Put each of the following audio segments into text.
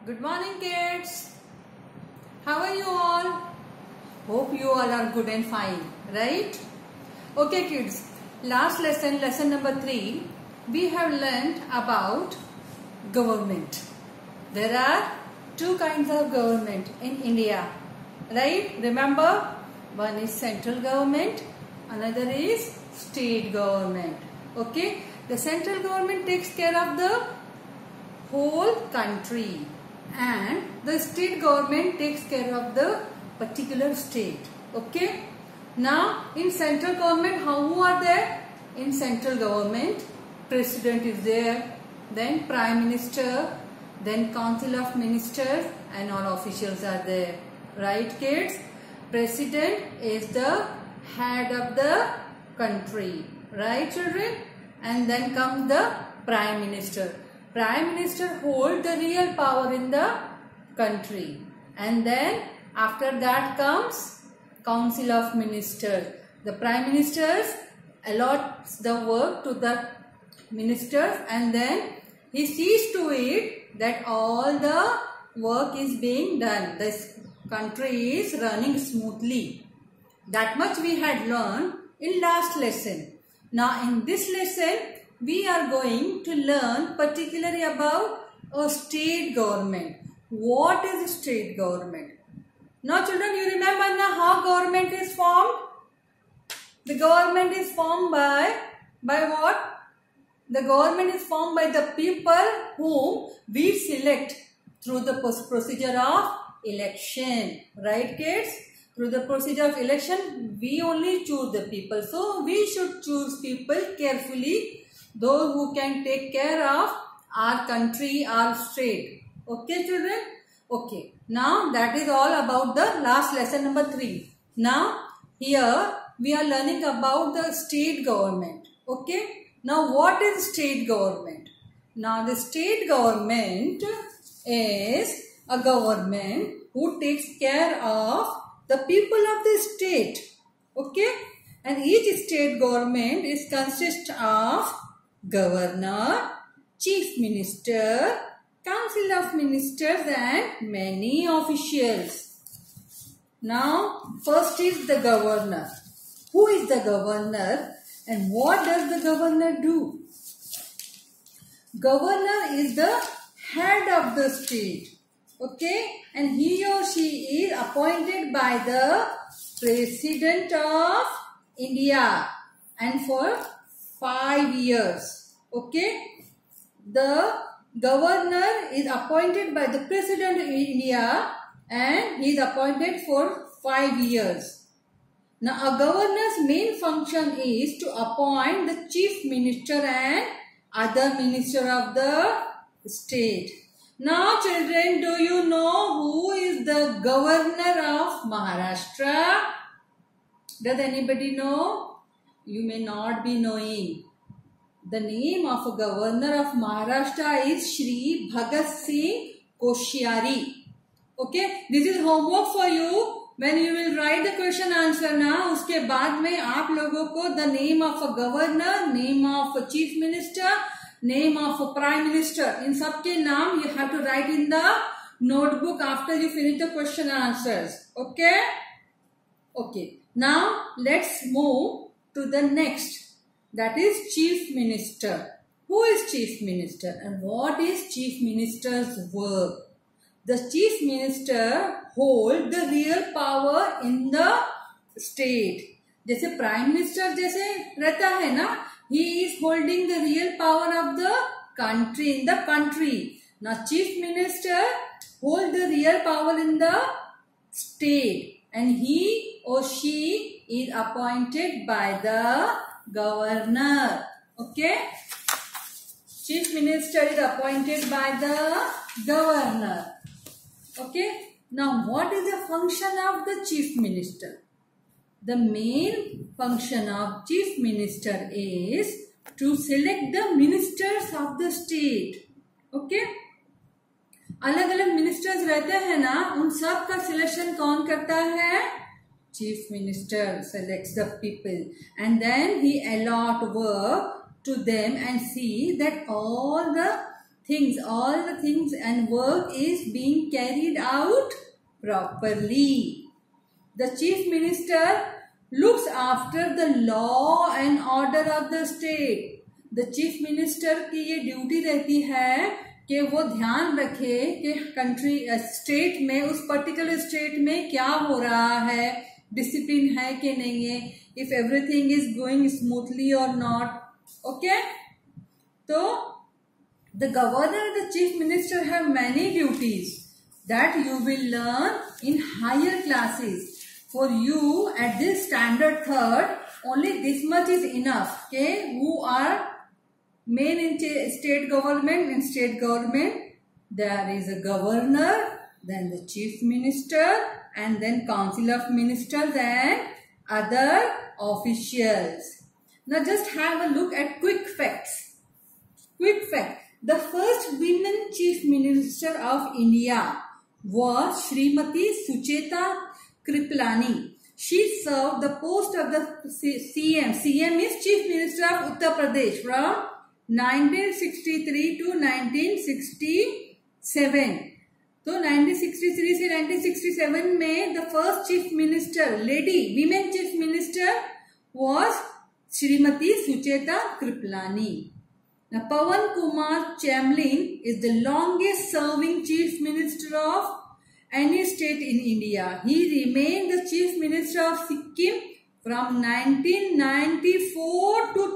Good morning, kids. How are you all? Hope you all are good and fine, right? Okay, kids. Last lesson, lesson number 3, we have learnt about government. There are two kinds of government in India, right? Remember, one is central government, another is state government. Okay, the central government takes care of the whole country and the state government takes care of the particular state. Okay, now in central government, who are there? In central government, president is there, then prime minister, then council of ministers, and all officials are there, right kids? President is the head of the country, right children? And then comes the prime minister. Prime minister holds the real power in the country. And then after that comes council of ministers. The prime ministers allots the work to the ministers and then he sees to it that all the work is being done. This country is running smoothly. That much we had learned in last lesson. Now in this lesson, we are going to learn particularly about a state government. What is state government? Now children, you remember now how government is formed? The government is formed by what? The government is formed by the people whom we select through the procedure of election. Right kids? Through the procedure of election, we only choose the people. So we should choose people carefully, those who can take care of our country, our state. Okay children? Okay. Now that is all about the last lesson number 3. Now here we are learning about the state government. Okay. Now what is state government? Now the state government is a government who takes care of the people of the state. Okay. And each state government is consists of governor, chief minister, council of ministers and many officials. Now first is the governor. Who is the governor and what does the governor do? Governor is the head of the state. Okay, and he or she is appointed by the President of India and for 5 years. Okay, the governor is appointed by the President of India and he is appointed for 5 years. Now a governor's main function is to appoint the chief minister and other minister of the state. Now children, do you know who is the governor of Maharashtra? Does anybody know? You may not be knowing. The name of a governor of Maharashtra is Shri Bhagat Singh Koshyari. Okay, this is homework for you. When you will write the question answer now, उसके बाद में आप लोगों को the name of a governor, name of a chief minister, name of a prime minister, in सबके नाम you have to write in the notebook after you finish the question answers. Okay? Okay. Now let's move to the next. That is chief minister. Who is chief minister and what is chief minister's work? The chief minister holds the real power in the state. जैसे prime minister जैसे रहता है ना, he is holding the real power of the country in the country. Now chief minister holds the real power in the state and he or she is appointed by the governor. Okay, chief minister is appointed by the governor. Okay, now what is the function of the chief minister? The main function of chief minister is to select the ministers of the state. Okay, अलग अलग ministers रहते हैं ना, उन सब का selection कौन करता है? Chief minister selects the people and then he allot work to them and see that all the things, all the things and work is being carried out properly. The chief minister looks after the law and order of the state. The chief minister की ये duty रहती है कि वो ध्यान रखे कि country state में, उस पर्टिकुलर स्टेट में क्या हो रहा है, डिसिप्लिन है कि नहीं है, if everything is going smoothly और नॉट. ओके, तो the governor and the chief minister have many duties that you will learn in higher classes. For you at this standard third, only this much is enough. Okay, who are main in state government? In state government, there is a governor, then the chief minister, and then council of ministers and other officials. Now just have a look at quick facts. Quick fact: the first women chief minister of India was Srimati Sucheta Kriplani. She served the post of the CM. CM is Chief Minister of Uttar Pradesh from 1963 to 1967. तो 1963 से 1967 में the first Chief Minister, lady, women Chief Minister was Srimati Sucheta Kriplani. Now Pawan Kumar Chamling is the longest serving Chief Minister of any state in India. He remained the Chief Minister of Sikkim from 1994 to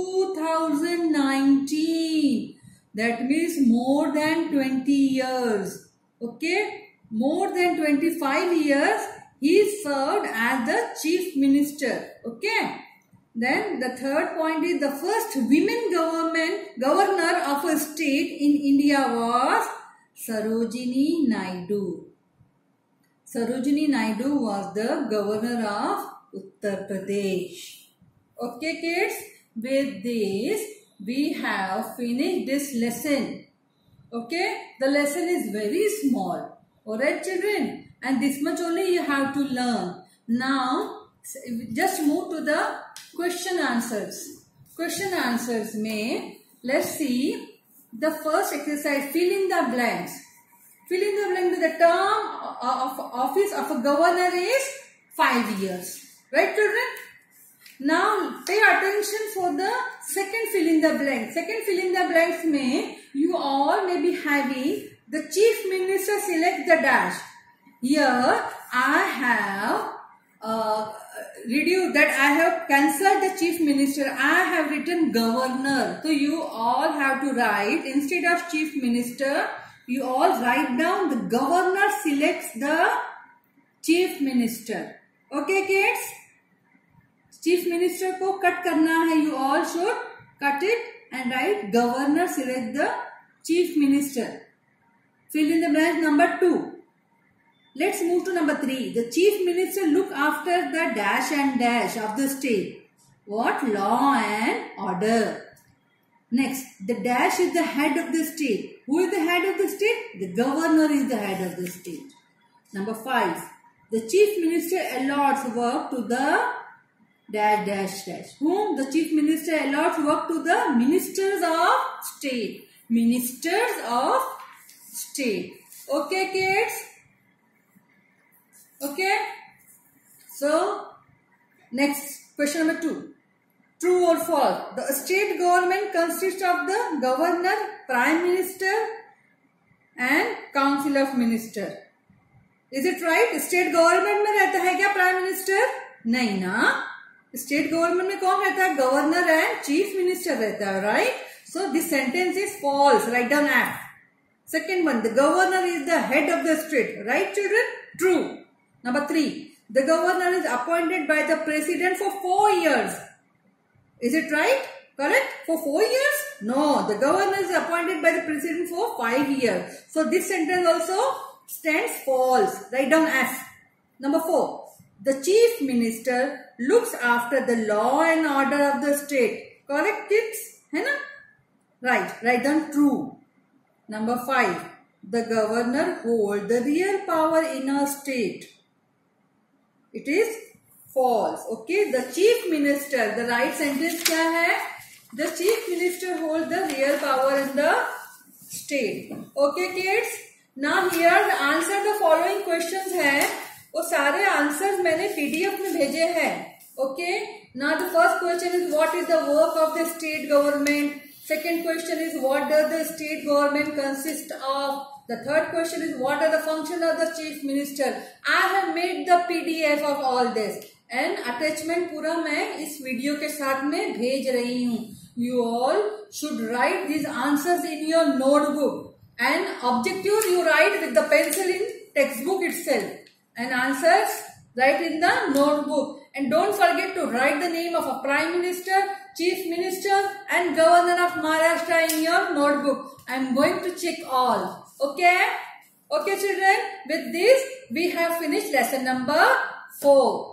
2019. That means more than 20 years. Okay, more than 25 years he served as the Chief Minister. Okay, then the third point is the first women governor of a state in India was Sarojini Naidu. Sarojini Naidu was the governor of Uttar Pradesh. Okay kids, with this we have finished this lesson. Okay, the lesson is very small. Alright children, and this much only you have to learn. Now just move to the question answers. Question answers में let's see the first exercise. Fill in the blanks. Fill in the blank. The term of office of a governor is 5 years. Right children? Now pay attention for the second fill in the blank. Second fill in the blanks में you all may be having the chief minister select the dash. Here I have reduced that. I have cancelled the chief minister. I have written governor. So you all have to write instead of chief minister. You all write down the governor selects the chief minister. Okay kids? Chief minister को cut करना है. You all should cut it and write governor select the chief minister. Fill in the blank number 2. Let's move to number 3. The chief minister look after the dash and dash of the state. What? Law and order. Next, the dash is the head of the state. Who is the head of the state? The governor is the head of the state. Number 5. The chief minister allots work to the dash dash dash. Whom? The chief minister allots work to the ministers of state. Ministers of state. Okay kids? Okay? So, next question number 2. True or false? The state government consists of the governor, prime minister and council of minister. Is it right? State government में रहता है क्या prime minister? नहीं ना. State government में कौन रहता है? Governor and chief minister रहता है, right? So this sentence is false. Write down F. Second one, the governor is the head of the state. Right children? True. Number 3, the governor is appointed by the president for 4 years. Is it right? Correct? For 4 years? No, the governor is appointed by the president for 5 years. So this sentence also stands false. Write down F. Number 4, the chief minister looks after the law and order of the state. Correct kids? है ना? Right. Write down true. Number 5, the governor holds the real power in a state. It is false. Okay, the chief minister, the right sentence क्या है? The chief minister holds the real power in the state. Okay kids, now here the answer the following questions है, वो सारे answers मैंने PDF में भेजे हैं. Okay, now the first question is what is the work of the state government. Second question is what does the state government consist of. The third question is what are the functions of the chief minister. I have made the PDF of all this and attachment पूरा मैं इस video के साथ में भेज रही हूँ. You all should write these answers in your notebook and objective you write with the pencil in textbook itself and answers write in the notebook. And don't forget to write the name of a prime minister, chief minister and governor of Maharashtra in your notebook. I am going to check all. Okay? Okay children, with this we have finished lesson number 4.